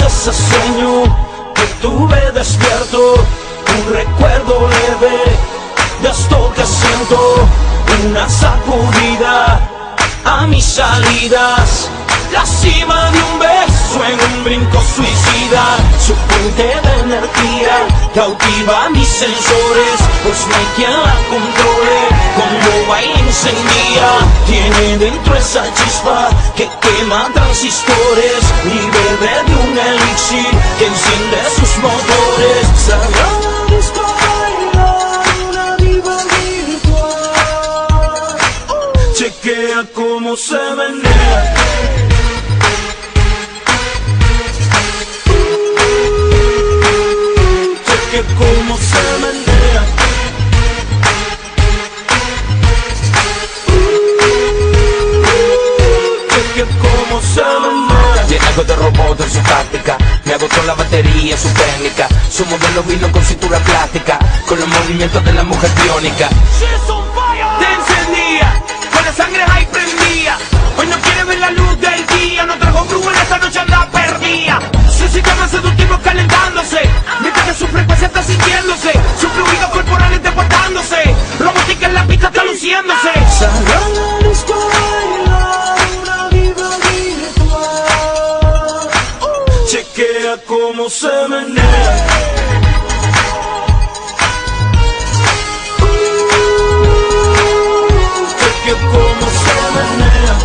ese sueño que tuve despierto, un recuerdo leve de esto que siento, una sacudida a mis salidas, la cima de un beso en un brinco suicida, su fuente de energía cautiva mis sensores, pues no hay quien la controle, cuando baila incendia, tiene dentro esa chispa que quema transistores, y bebe de un elixir que enciende sus motores. Sagrada disco baila una diva virtual, chequea cómo se menea. Cómo se menea, que cómo se menea. Tiene algo de robot en su táctica, me agotó la batería, su técnica, su modelo vino con cintura plástica, con los movimientos de la mujer biónica. Te encendía, con la sangre ahí prendía, hoy no quiere ver la luz del día, no trajo brujo en esta noche anda perdida. Su sistema seductivo calentándose, mientras que su frecuencia está sintiéndose, su fluido corporal está guardándose, robótica en la pista está luciéndose. Sagrada disco baila una diva virtual, chequea cómo se menea. Chequea cómo se menea.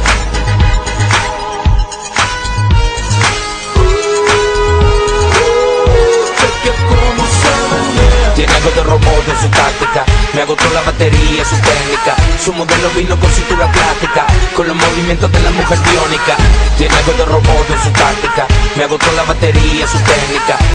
Tiene algo de robot en su táctica, me agotó la batería, su técnica, su modelo vino con cintura plástica, con los movimientos de la mujer biónica. Tiene algo de robot en su táctica, me agotó la batería, su técnica.